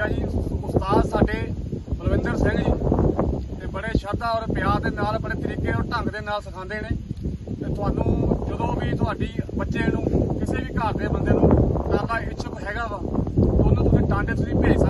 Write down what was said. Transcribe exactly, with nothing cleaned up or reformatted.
ठीक है जी। उस्ताद साडे बलविंदर सिंह जी ते बड़े श्रद्धा और प्यार दे नाल बड़े तरीके और ढंग दे नाल सिखांदे ने ते तुहानू जदों भी तुहाडी बच्चे नू किसी भी घर दे बंदे नू करना इच्छुक हैगा वा ओनू तुसीं टांडे तुसीं भेज